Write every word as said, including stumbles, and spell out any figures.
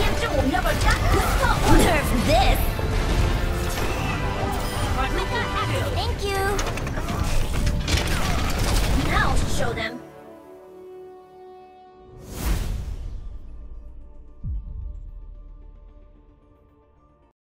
좀 올려볼까? Nerf this! Thank you! Now show them!